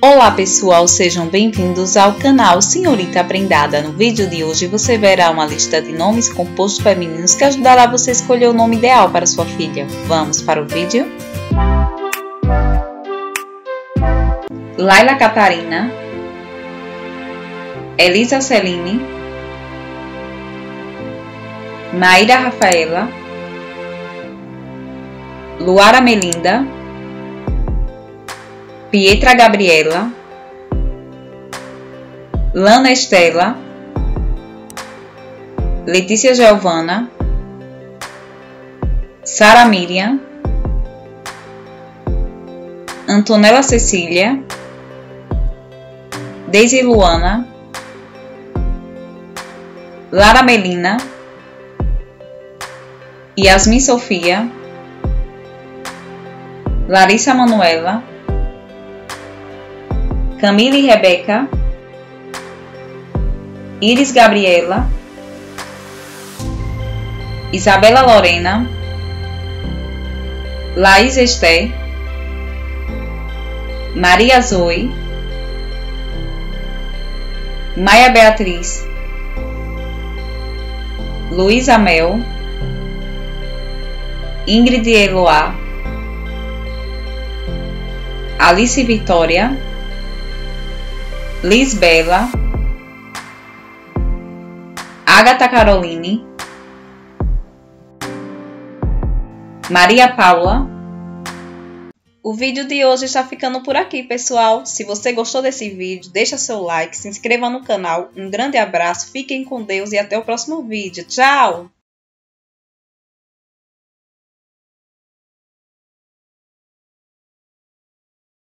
Olá pessoal, sejam bem-vindos ao canal Senhorita Prendada. No vídeo de hoje você verá uma lista de nomes compostos femininos que ajudará você a escolher o nome ideal para sua filha. Vamos para o vídeo? Laila Catarina, Elisa Celine, Maíra Rafaela, Luara Melinda, Pietra Gabriela, Lana Estela, Letícia Giovana, Sara Miriam, Antonella Cecília, Deise Luana, Lara Melina, Yasmin Sofia, Larissa Manuela, Camille Rebeca, Iris Gabriela, Isabela Lorena, Laís Esther, Maria Zoe, Maia Beatriz, Luísa Mel, Ingrid Eloá, Alice Vitória, Liz Bela, Agatha Caroline, Maria Paula. O vídeo de hoje está ficando por aqui, pessoal. Se você gostou desse vídeo, deixa seu like, se inscreva no canal. Um grande abraço, fiquem com Deus e até o próximo vídeo. Tchau!